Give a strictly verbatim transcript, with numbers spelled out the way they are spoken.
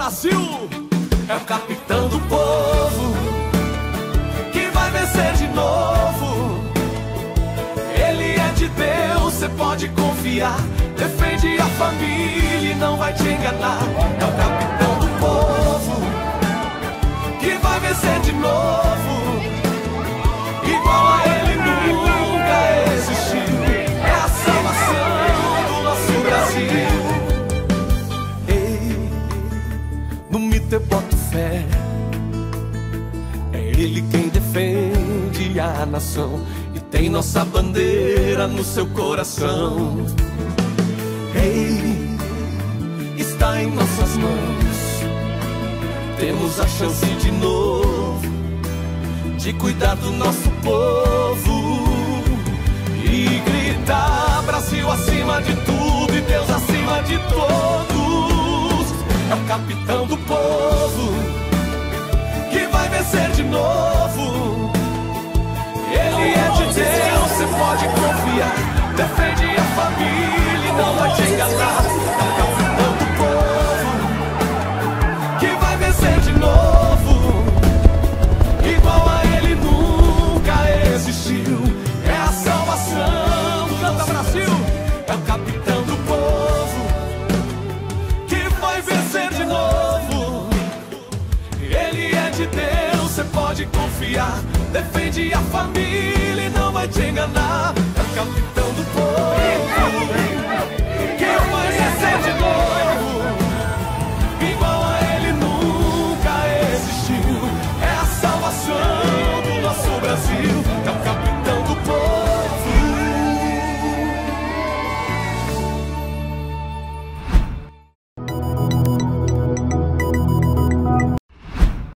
Brasil! É o capitão do povo que vai vencer de novo. Ele é de Deus, cê pode confiar. Defende a família e não vai te enganar. É o capitão do povo que vai vencer de novo. Igual a ele nunca existiu. É a salvação do nosso Brasil. Ei, no mito eu boto fé. É ele quem defende a nação e tem nossa bandeira no seu coração. Ei, está em nossas mãos. Temos a chance de novo de cuidar do nosso povo e gritar: Brasil acima de tudo e Deus acima de todos. É o capitão do povo que vai vencer de novo. Ele é de Deus, você pode confiar. Defende a família e não vai te enganar. É o capitão do povo que vai vencer de novo. Igual a ele nunca existiu. É a salvação. Canta Brasil! É o capitão do povo que vai vencer de novo. Ele é de Deus, você pode confiar. Defende a família e não vai te enganar. É o capitão